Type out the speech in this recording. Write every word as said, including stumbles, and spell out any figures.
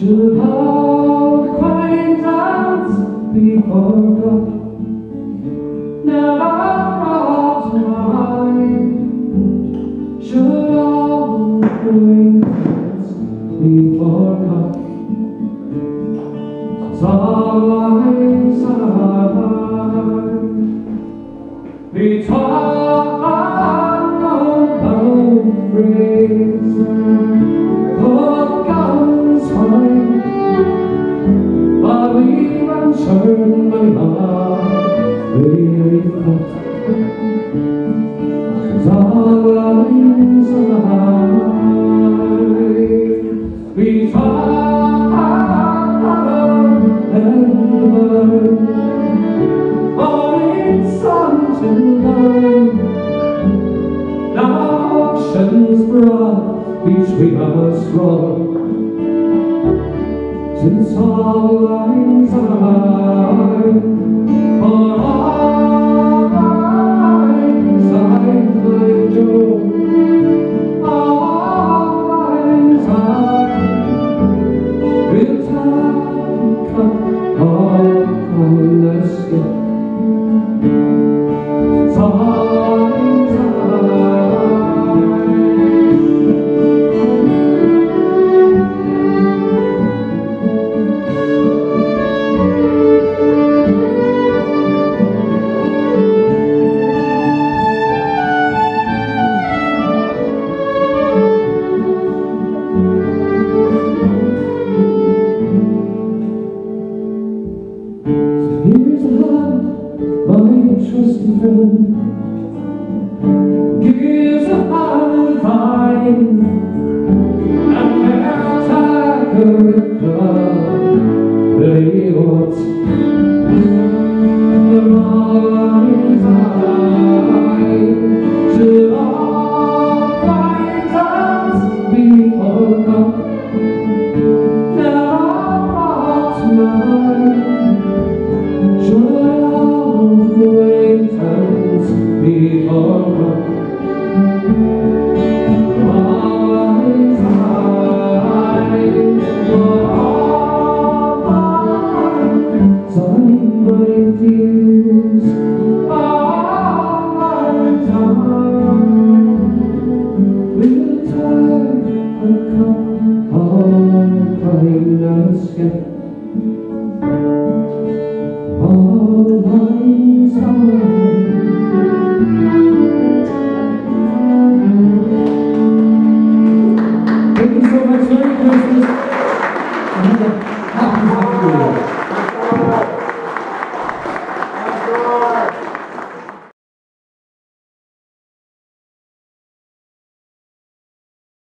Should old acquaintance be forgot? Never brought to mind. Should old acquaintance be forgot? Since our lives are between boundaries, put guns fine, but we unturned my heart really fast. Since our lives are between brought between us wrong. Since all lines are for all lines I find joy. All lines are will take up all kindness yet. Since all lines are trusty friend gives a hand of vine and they'll take a reply that he wants. The lines I should all acquaintance be forgot. Never brought to mind. Should acquaintance be forgot? Lines I for all lines I my tears, all my time will take a cup of kindness yet. All lines are Thank you so much. Merry Christmas.